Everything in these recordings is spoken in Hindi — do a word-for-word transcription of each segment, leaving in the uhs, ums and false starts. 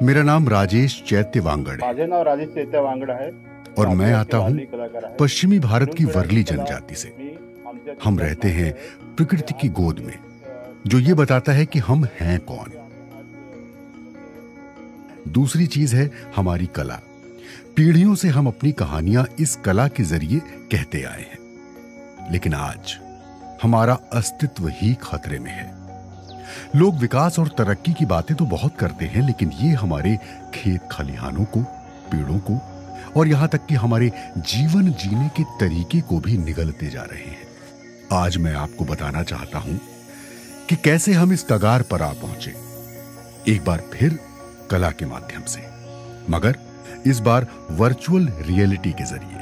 मेरा नाम राजेश चैत्य वांगड़ है। माझे नाव राजेश चैत्य वांगड़ है और मैं आता हूँ पश्चिमी भारत की वर्ली जनजाति से। हम रहते हैं प्रकृति की गोद में, जो ये बताता है कि हम हैं कौन। दूसरी चीज है हमारी कला। पीढ़ियों से हम अपनी कहानियां इस कला के जरिए कहते आए हैं, लेकिन आज हमारा अस्तित्व ही खतरे में है। लोग विकास और तरक्की की बातें तो बहुत करते हैं, लेकिन ये हमारे खेत खलिहानों को, पेड़ों को और यहां तक कि हमारे जीवन जीने के तरीके को भी निगलते जा रहे हैं। आज मैं आपको बताना चाहता हूं कि कैसे हम इस कगार पर आ पहुंचे, एक बार फिर कला के माध्यम से, मगर इस बार वर्चुअल रियलिटी के जरिए।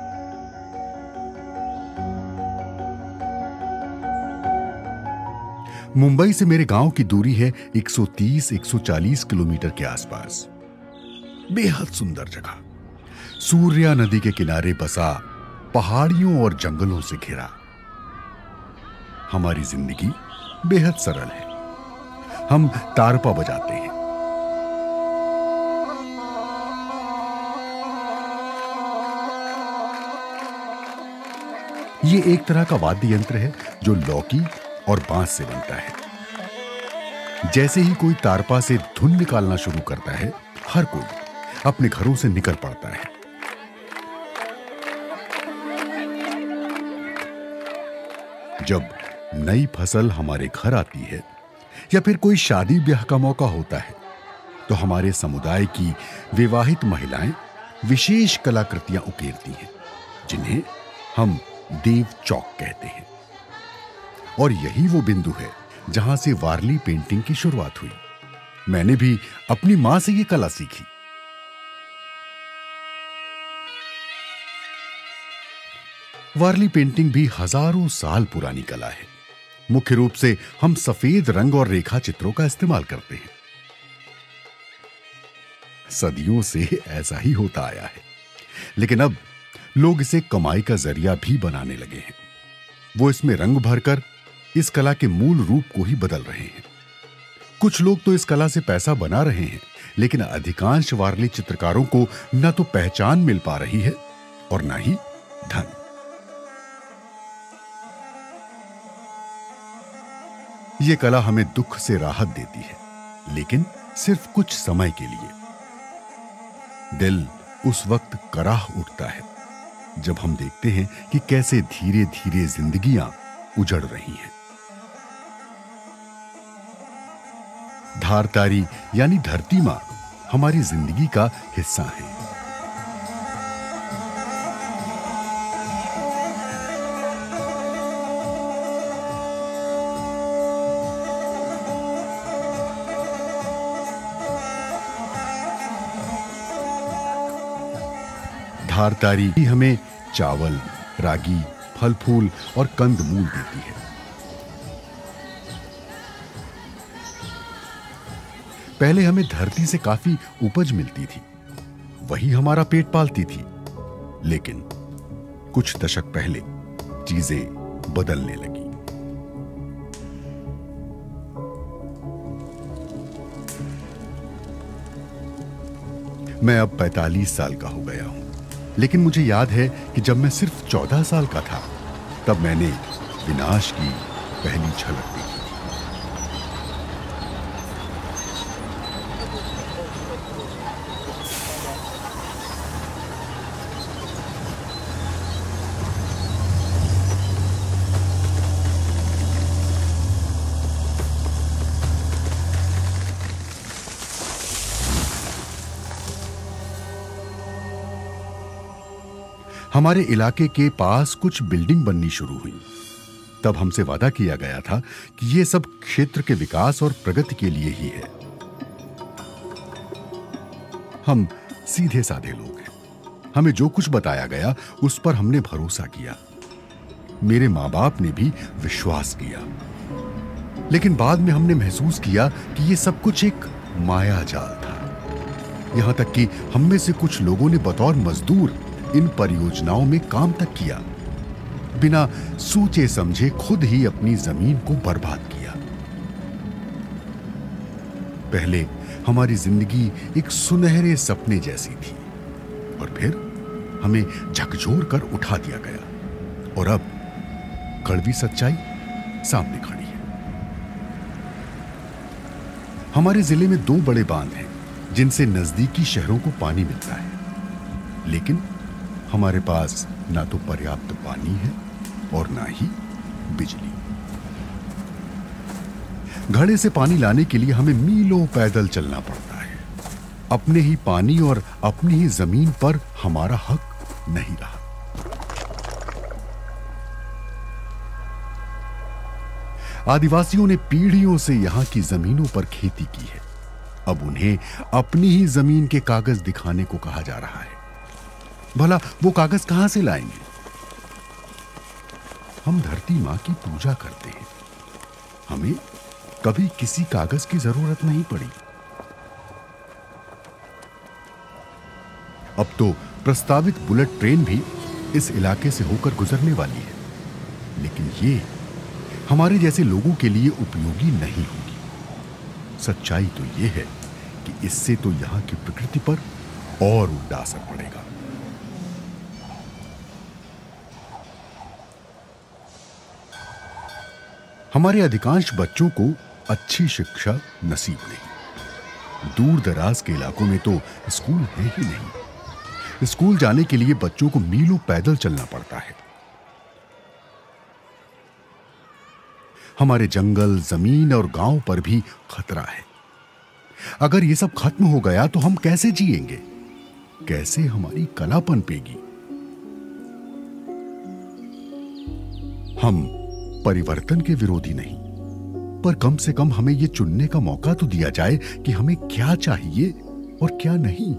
मुंबई से मेरे गांव की दूरी है एक सौ तीस एक सौ चालीस किलोमीटर के आसपास। बेहद सुंदर जगह, सूर्या नदी के किनारे बसा, पहाड़ियों और जंगलों से घिरा। हमारी जिंदगी बेहद सरल है। हम तारपा बजाते हैं, ये एक तरह का वाद्य यंत्र है जो लौकी और बांस से बनता है। जैसे ही कोई तारपा से धुन निकालना शुरू करता है, हर कोई अपने घरों से निकल पड़ता है। जब नई फसल हमारे घर आती है या फिर कोई शादी ब्याह का मौका होता है, तो हमारे समुदाय की विवाहित महिलाएं विशेष कलाकृतियां उकेरती हैं, जिन्हें हम देव चौक कहते हैं। और यही वो बिंदु है जहां से वारली पेंटिंग की शुरुआत हुई। मैंने भी अपनी मां से ये कला सीखी। वारली पेंटिंग भी हजारों साल पुरानी कला है। मुख्य रूप से हम सफेद रंग और रेखा चित्रों का इस्तेमाल करते हैं। सदियों से ऐसा ही होता आया है, लेकिन अब लोग इसे कमाई का जरिया भी बनाने लगे हैं। वो इसमें रंग भरकर इस कला के मूल रूप को ही बदल रहे हैं। कुछ लोग तो इस कला से पैसा बना रहे हैं, लेकिन अधिकांश वारली चित्रकारों को न तो पहचान मिल पा रही है और न ही धन। ये कला हमें दुख से राहत देती है, लेकिन सिर्फ कुछ समय के लिए। दिल उस वक्त कराह उठता है जब हम देखते हैं कि कैसे धीरे धीरे जिंदगियां उजड़ रही हैं। धारतारी यानी धरती मां हमारी जिंदगी का हिस्सा है। धारतारी ही हमें चावल, रागी, फल फूल और कंद मूल देती है। पहले हमें धरती से काफी उपज मिलती थी, वही हमारा पेट पालती थी। लेकिन कुछ दशक पहले चीजें बदलने लगी। मैं अब पैंतालीस साल का हो गया हूं, लेकिन मुझे याद है कि जब मैं सिर्फ चौदह साल का था, तब मैंने विनाश की पहली झलक देखी। हमारे इलाके के पास कुछ बिल्डिंग बननी शुरू हुई। तब हमसे वादा किया गया था कि ये सब क्षेत्र के विकास और प्रगति के लिए ही है। हम सीधे साधे लोग हैं। हमें जो कुछ बताया गया उस पर हमने भरोसा किया। मेरे मां बाप ने भी विश्वास किया। लेकिन बाद में हमने महसूस किया कि ये सब कुछ एक माया जाल था। यहां तक कि हम में से कुछ लोगों ने बतौर मजदूर इन परियोजनाओं में काम तक किया, बिना सोचे समझे खुद ही अपनी जमीन को बर्बाद किया। पहले हमारी जिंदगी एक सुनहरे सपने जैसी थी और फिर हमें झकझोर कर उठा दिया गया और अब कड़वी सच्चाई सामने खड़ी है। हमारे जिले में दो बड़े बांध हैं जिनसे नजदीकी शहरों को पानी मिलता है, लेकिन हमारे पास ना तो पर्याप्त पानी है और ना ही बिजली। घड़े से पानी लाने के लिए हमें मीलों पैदल चलना पड़ता है। अपने ही पानी और अपनी ही जमीन पर हमारा हक नहीं रहा। आदिवासियों ने पीढ़ियों से यहां की जमीनों पर खेती की है। अब उन्हें अपनी ही जमीन के कागज दिखाने को कहा जा रहा है। भला वो कागज कहां से लाएंगे? हम धरती मां की पूजा करते हैं, हमें कभी किसी कागज की जरूरत नहीं पड़ी। अब तो प्रस्तावित बुलेट ट्रेन भी इस इलाके से होकर गुजरने वाली है, लेकिन ये हमारे जैसे लोगों के लिए उपयोगी नहीं होगी। सच्चाई तो यह है कि इससे तो यहां की प्रकृति पर और उल्टा असर पड़ेगा। हमारे अधिकांश बच्चों को अच्छी शिक्षा नसीब नहीं। दूर दराज के इलाकों में तो स्कूल है ही नहीं। स्कूल जाने के लिए बच्चों को मीलों पैदल चलना पड़ता है। हमारे जंगल, जमीन और गांव पर भी खतरा है। अगर ये सब खत्म हो गया तो हम कैसे जिएंगे? कैसे हमारी कला पनपेगी? हम परिवर्तन के विरोधी नहीं, पर कम से कम हमें यह चुनने का मौका तो दिया जाए कि हमें क्या चाहिए और क्या नहीं।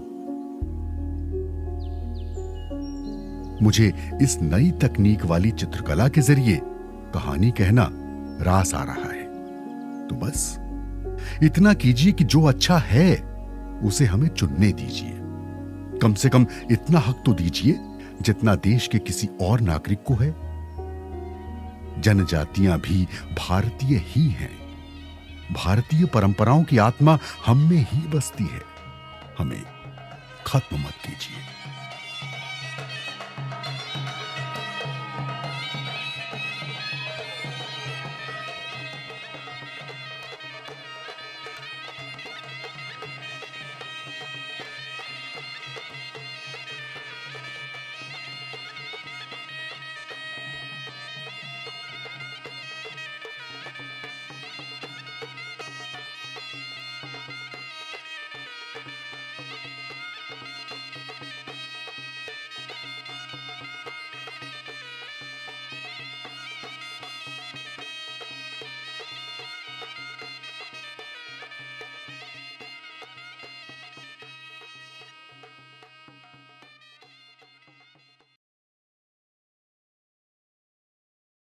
मुझे इस नई तकनीक वाली चित्रकला के जरिए कहानी कहना रास आ रहा है। तो बस इतना कीजिए कि जो अच्छा है उसे हमें चुनने दीजिए। कम से कम इतना हक तो दीजिए जितना देश के किसी और नागरिक को है। जनजातियां भी भारतीय ही हैं। भारतीय परंपराओं की आत्मा हम में ही बसती है। हमें खत्म मत कीजिए।